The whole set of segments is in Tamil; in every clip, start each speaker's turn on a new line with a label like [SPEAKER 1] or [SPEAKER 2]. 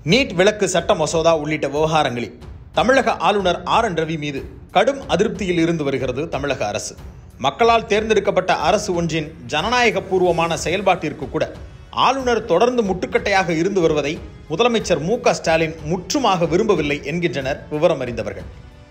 [SPEAKER 1] நீட் விலக்கு சட்ட மசோதா உள்ளிட்ட விவகாரங்களில் தமிழக ஆளுநர் ஆர்.என். ரவி மீது கடும் அதிருப்தியில் இருந்து வருகிறது தமிழக அரசு. மக்களால் தேர்ந்தெடுக்கப்பட்ட அரசு ஒன்றின் ஜனநாயக பூர்வமான செயல்பாட்டிற்கு கூட ஆளுநர் தொடர்ந்து முட்டுக்கட்டையாக இருந்து வருவதை முதலமைச்சர் மு.க. ஸ்டாலின் முற்றுமாக விரும்பவில்லை என்கின்றனர் விவரம் அறிந்தவர்கள்.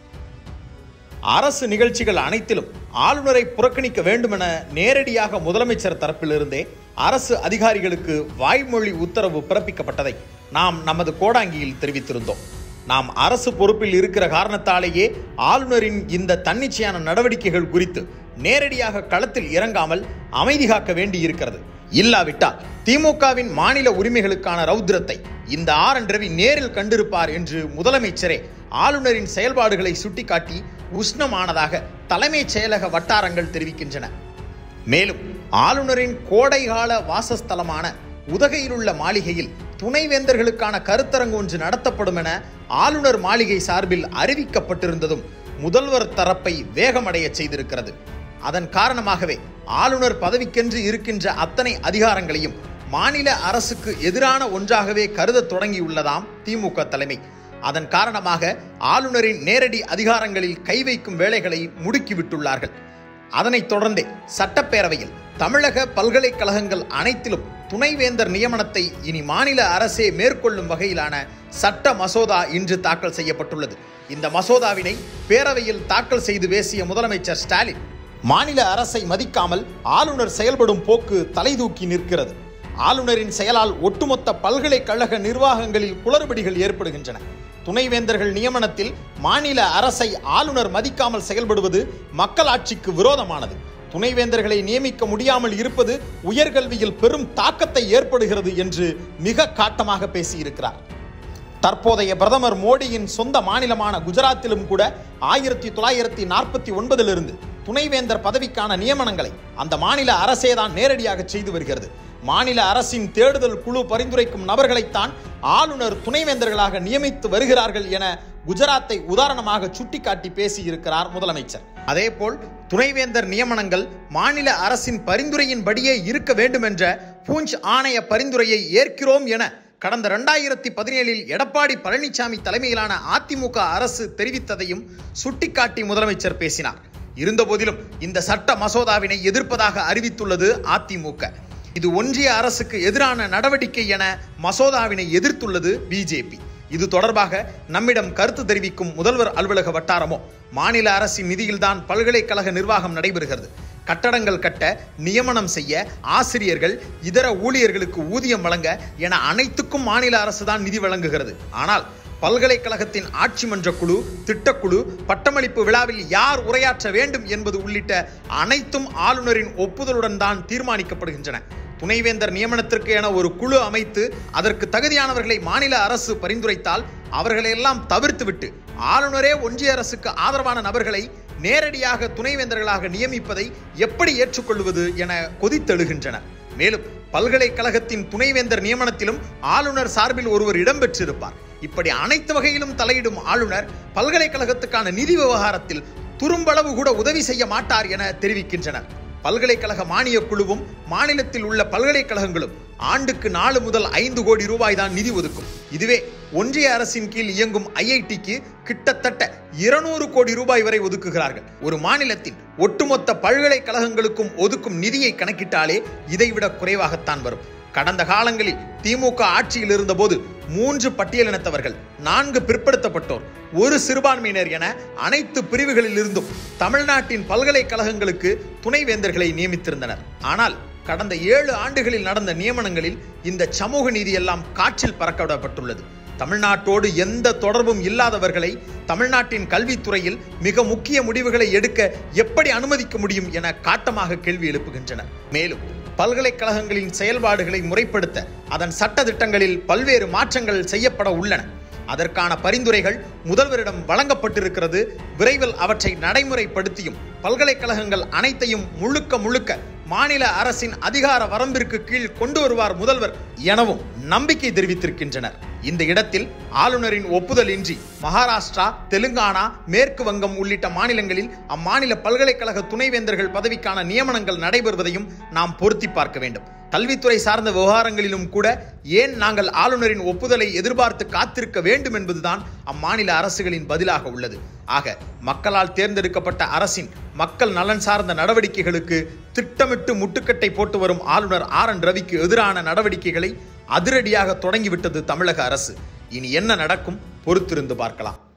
[SPEAKER 1] அரசு நிகழ்ச்சிகள் அனைத்திலும் ஆளுநரை புறக்கணிக்க வேண்டுமென நேரடியாக முதலமைச்சர் தரப்பிலிருந்தே அரசு அதிகாரிகளுக்கு வாய்மொழி உத்தரவு பிறப்பிக்கப்பட்டதை நாம் நமது கோடாங்கியில் தெரிவித்திருந்தோம். நாம் அரசு பொறுப்பில் இருக்கிற காரணத்தாலேயே ஆளுநரின் இந்த தன்னிச்சையான நடவடிக்கைகள் குறித்து நேரடியாக களத்தில் இறங்காமல் அமைதி காக்க வேண்டியிருக்கிறது. இல்லாவிட்டால் திமுகவின் மாநில உரிமைகளுக்கான ரௌத்ரத்தை இந்த ஆர்.என். ரவி நேரில் கண்டிருப்பார் என்று முதலமைச்சரே ஆளுநரின் செயல்பாடுகளை சுட்டிக்காட்டி உஷ்ணமானதாக தலைமைச் செயலக வட்டாரங்கள் தெரிவிக்கின்றன. மேலும் ஆளுநரின் கோடைகால வாசஸ்தலமான உதகையிலுள்ள மாளிகையில் துணைவேந்தர்களுக்கான கருத்தரங்கு ஒன்று நடத்தப்படும் என ஆளுநர் மாளிகை சார்பில் அறிவிக்கப்பட்டிருந்ததும் முதல்வர் தரப்பை வேகமடைய செய்திருக்கிறது. அதன் காரணமாகவே ஆளுநர் பதவிக்கென்று இருக்கின்ற அத்தனை அதிகாரங்களையும் மாநில அரசுக்கு எதிரான ஒன்றாகவே கருத தொடங்கியுள்ளதாம் திமுக தலைமை. அதன் காரணமாக ஆளுநரின் நேரடி அதிகாரங்களில் கை வைக்கும் வேலைகளை முடுக்கிவிட்டுள்ளார்கள். அதனைத் தொடர்ந்தே சட்டப்பேரவையில் தமிழக பல்கலைக்கழகங்கள் அனைத்திலும் துணைவேந்தர் நியமனத்தை இனி மாநில அரசே மேற்கொள்ளும் வகையிலான சட்ட மசோதா இன்று தாக்கல் செய்யப்பட்டுள்ளது. இந்த மசோதாவினை பேரவையில் தாக்கல் செய்து பேசிய முதலமைச்சர் ஸ்டாலின், மாநில அரசை மதிக்காமல் ஆளுநர் செயல்படும் போக்கு தலைதூக்கி நிற்கிறது. ஆளுநரின் செயலால் ஒட்டுமொத்த பல்கலைக்கழக நிர்வாகங்களில் குளறுபடிகள் ஏற்படுகின்றன. துணைவேந்தர்கள் நியமனத்தில் மாநில அரசை ஆளுநர் மதிக்காமல் செயல்படுவது மக்களாட்சிக்கு விரோதமானது. துணைவேந்தர்களை நியமிக்க முடியாமல் இருப்பது உயர்கல்வியில் பெரும் தாக்கத்தை ஏற்படுகிறது என்று மிக காட்டமாக பேசியிருக்கிறார். தற்போதைய பிரதமர் மோடியின் சொந்த மாநிலமான குஜராத்திலும் கூட 1949 துணைவேந்தர் பதவிக்கான நியமனங்களை அந்த மாநில அரசேதான் நேரடியாக செய்து வருகிறது. மாநில அரசின் தேடுதல் குழு பரிந்துரைக்கும் நபர்களைத்தான் ஆளுநர் துணைவேந்தர்களாக நியமித்து வருகிறார்கள் என குஜராத்தை உதாரணமாக சுட்டிக்காட்டி பேசியிருக்கிறார் முதலமைச்சர். அதேபோல் துணைவேந்தர் நியமனங்கள் மாநில அரசின் பரிந்துரையின்படியே இருக்க வேண்டும் என்ற பூஞ்ச் ஆணைய பரிந்துரையை ஏற்கிறோம் என கடந்த 2017 எடப்பாடி பழனிசாமி தலைமையிலான அதிமுக அரசு தெரிவித்ததையும் சுட்டிக்காட்டி முதலமைச்சர் பேசினார். இருந்தபோதிலும் இந்த சட்ட மசோதாவினை எதிர்ப்பதாக அறிவித்துள்ளது அதிமுக. இது ஒன்றிய அரசுக்கு எதிரான நடவடிக்கை என மசோதாவினை எதிர்த்துள்ளது பிஜேபி. இது தொடர்பாக நம்மிடம் கருத்து தெரிவிக்கும் முதல்வர் அலுவலக வட்டாரமோ, மாநில அரசின் நிதியில்தான் பல்கலைக்கழக நிர்வாகம் நடைபெறுகிறது, கட்டடங்கள் கட்ட, நியமனம் செய்ய, ஆசிரியர்கள் இதர ஊழியர்களுக்கு ஊதியம் வழங்க என அனைத்துக்கும் மாநில அரசுதான் நிதி வழங்குகிறது. ஆனால் பல்கலைக்கழகத்தின் ஆட்சி மன்ற குழு, திட்டக்குழு, பட்டமளிப்பு விழாவில் யார் உரையாற்ற வேண்டும் என்பது உள்ளிட்ட அனைத்தும் ஆளுநரின் ஒப்புதலுடன் தான் தீர்மானிக்கப்படுகின்றன. துணைவேந்தர் நியமனத்திற்கு என ஒரு குழு அமைத்து அதற்கு தகுதியானவர்களை மாநில அரசு பரிந்துரைத்தால் அவர்களையெல்லாம் தவிர்த்துவிட்டு ஆளுநரே ஒன்றிய அரசுக்கு ஆதரவான நபர்களை நேரடியாக துணைவேந்தர்களாக நியமிப்பதை எப்படி ஏற்றுக்கொள்வது என கொதித்தெழுகின்றனர். மேலும் பல்கலைக்கழகத்தின் துணைவேந்தர் நியமனத்திலும் ஆளுநர் சார்பில் ஒருவர் இடம்பெற்றிருப்பார். இப்படி அனைத்து வகையிலும் தலையிடும் ஆளுநர் பல்கலைக்கழகத்துக்கான நிதி விவகாரத்தில் துரும்பளவு கூட உதவி செய்ய மாட்டார் என தெரிவிக்கின்றனர். பல்கலைக்கழக மானிய குழுவும் மாநிலத்தில் உள்ள பல்கலைக்கழகங்களும் ஆண்டுக்கு 4 முதல் 5 கோடி ரூபாய் தான் நிதி ஒதுக்கும். இதுவே ஒன்றிய அரசின் கீழ் இயங்கும் ஐஐடிக்கு கிட்டத்தட்ட 200 கோடி ரூபாய் வரை ஒதுக்குகிறார்கள். ஒரு மாநிலத்தின் ஒட்டுமொத்த பல்கலைக்கழகங்களுக்கும் ஒதுக்கும் நிதியை கணக்கிட்டாலே இதைவிட குறைவாகத்தான் வரும். கடந்த காலங்களில் திமுக ஆட்சியில் இருந்தபோது 3 பட்டியலினத்தவர்கள், 4 பிற்படுத்தப்பட்டோர், 1 சிறுபான்மையினர் என அனைத்து பிரிவுகளில் இருந்தும் தமிழ்நாட்டின் பல்கலைக்கழகங்களுக்கு துணைவேந்தர்களை நியமித்திருந்தனர். ஆனால் கடந்த 7 ஆண்டுகளில் நடந்த நியமனங்களில் இந்த சமூக நீதி எல்லாம் காற்றில் பறக்கவிடப்பட்டுள்ளது. தமிழ்நாட்டோடு எந்த தொடர்பும் இல்லாதவர்களை தமிழ்நாட்டின் கல்வித்துறையில் மிக முக்கிய முடிவுகளை எடுக்க எப்படி அனுமதிக்க முடியும் என காட்டமாக கேள்வி எழுப்புகின்றனர். மேலும் பல்கலைக்கழகங்களின் செயல்பாடுகளை முறைப்படுத்த அதன் சட்ட திட்டங்களில் பல்வேறு மாற்றங்கள் செய்யப்பட உள்ளன. அதற்கான பரிந்துரைகள் முதல்வரிடம் வழங்கப்பட்டிருக்கிறது. விரைவில் அவற்றை நடைமுறைப்படுத்தியும் பல்கலைக்கழகங்கள் அனைத்தையும் முழுக்க மாநில அரசின் அதிகார வரம்பிற்கு கீழ் கொண்டு வருவார் முதல்வர் எனவும் நம்பிக்கை தெரிவித்திருக்கின்றனர். இந்த இடத்தில் ஆளுநரின் ஒப்புதல் இன்றி மகாராஷ்டிரா, தெலுங்கானா, மேற்கு வங்கம் உள்ளிட்ட மாநிலங்களில் அம்மாநில பல்கலைக்கழக துணைவேந்தர்கள் பதவிக்கான நியமனங்கள் நடைபெறுவதையும் நாம் பொருத்தி பார்க்க வேண்டும். கல்வித்துறை சார்ந்த விவகாரங்களிலும் கூட ஏன் நாங்கள் ஆளுநரின் ஒப்புதலை எதிர்பார்த்து காத்திருக்க வேண்டும் என்பதுதான் அம்மாநில அரசுகளின் பதிலாக உள்ளது. ஆக மக்களால் தேர்ந்தெடுக்கப்பட்ட அரசின் மக்கள் நலன் சார்ந்த நடவடிக்கைகளுக்கு திட்டமிட்டு முட்டுக்கட்டை போட்டு வரும் ஆளுநர் RN ரவிக்கு எதிரான நடவடிக்கைகளை அதிரடியாக தொடங்கிவிட்டது தமிழக அரசு. இனி என்ன நடக்கும் பொறுத்திருந்து பார்க்கலாம்.